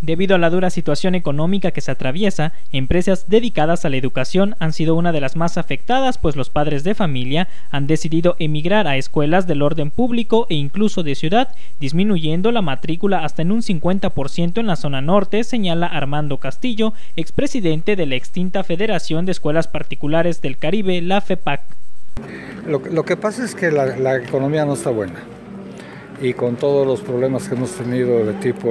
Debido a la dura situación económica que se atraviesa, empresas dedicadas a la educación han sido una de las más afectadas, pues los padres de familia han decidido emigrar a escuelas del orden público e incluso de ciudad, disminuyendo la matrícula hasta en un 50% en la zona norte, señala Armando Castillo, expresidente de la extinta Federación de Escuelas Particulares del Caribe, la FEPAC. Lo que pasa es que la economía no está buena, y con todos los problemas que hemos tenido de tipo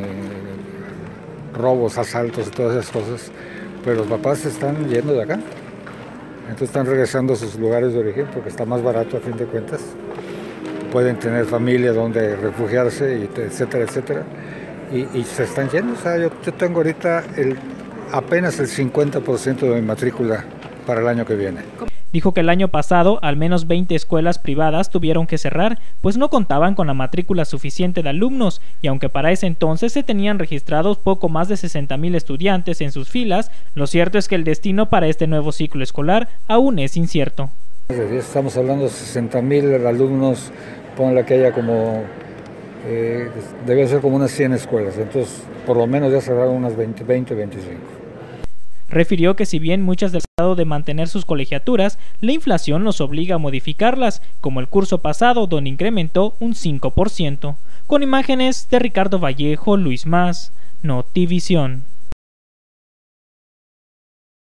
robos, asaltos y todas esas cosas, pues los papás se están yendo de acá. Entonces están regresando a sus lugares de origen porque está más barato a fin de cuentas. Pueden tener familia donde refugiarse, etcétera, etcétera. Y se están yendo. O sea, yo tengo ahorita apenas el 50% de mi matrícula para el año que viene. Dijo que el año pasado al menos 20 escuelas privadas tuvieron que cerrar, pues no contaban con la matrícula suficiente de alumnos, y aunque para ese entonces se tenían registrados poco más de 60,000 estudiantes en sus filas, lo cierto es que el destino para este nuevo ciclo escolar aún es incierto. Estamos hablando de 60,000 alumnos, ponle que haya como, debe ser como unas 100 escuelas, entonces por lo menos ya cerraron unas 20, 25. Refirió que si bien muchas del estado de mantener sus colegiaturas, la inflación los obliga a modificarlas, como el curso pasado donde incrementó un 5%. Con imágenes de Ricardo Vallejo, Luis Mas, Notivisión.